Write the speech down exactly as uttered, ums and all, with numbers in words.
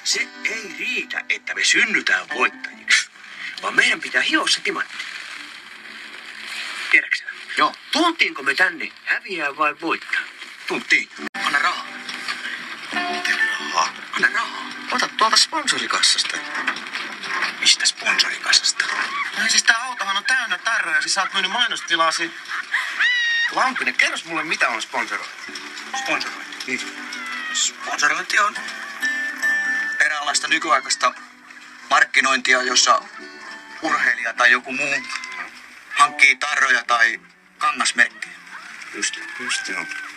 Se ei riitä, että me synnytään voittajiksi, vaan meidän pitää hioa se timantti. Tiedäksä? Joo. Tultiinko me tänne häviää vai voittaa? Tultiin. Anna rahaa. Mitä rahaa? Anna rahaa. Ota tuolta sponsorikassasta. Mistä sponsorikassasta? No siis tää autohan on täynnä tarroja, siis sä oot myynyt mainostilasi. Lampinen, kerros mulle mitä on sponsorointi. Sponsorointi? Niin. Sponsorointi on Eräänlaista nykyaikaista markkinointia, jossa urheilija tai joku muu hankkii tarroja tai kangasmerkkejä. Just, just joo.